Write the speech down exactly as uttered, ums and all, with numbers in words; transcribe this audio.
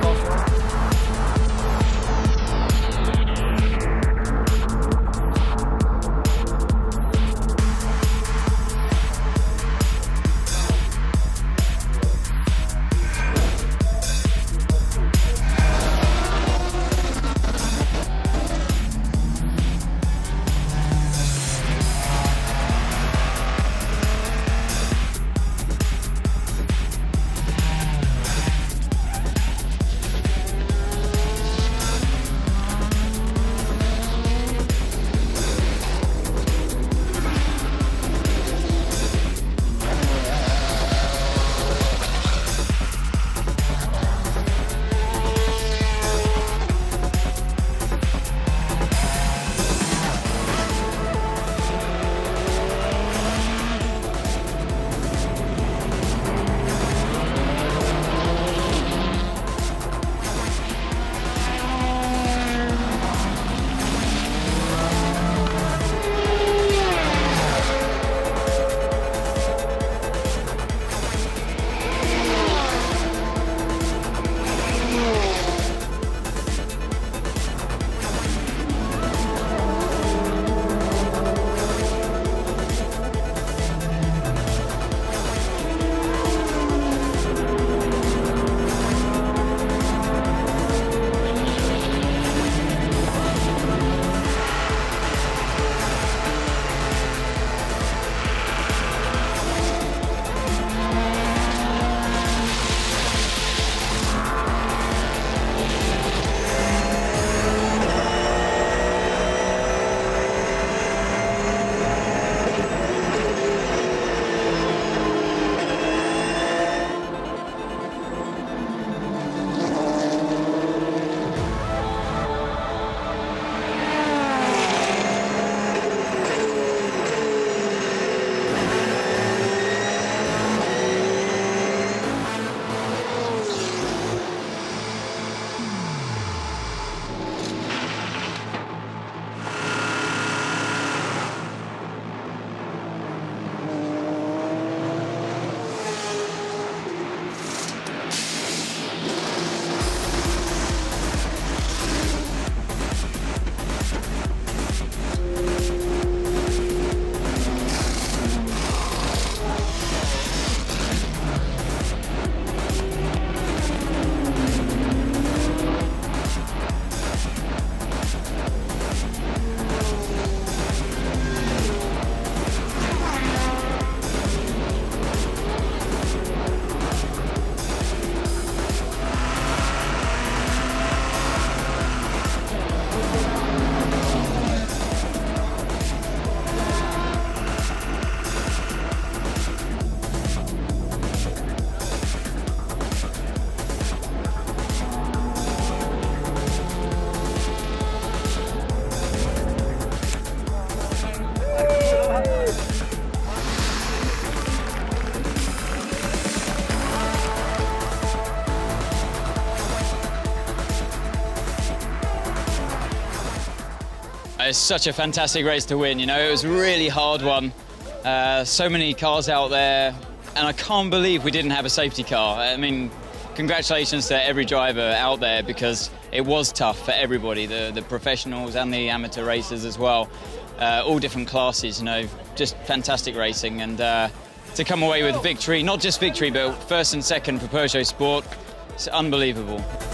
It's such a fantastic race to win, you know, it was a really hard one. Uh, so many cars out there, and I can't believe we didn't have a safety car. I mean, congratulations to every driver out there, because it was tough for everybody, the, the professionals and the amateur racers as well. Uh, all different classes, you know, just fantastic racing. And uh, to come away with victory, not just victory, but first and second for Peugeot Sport, it's unbelievable.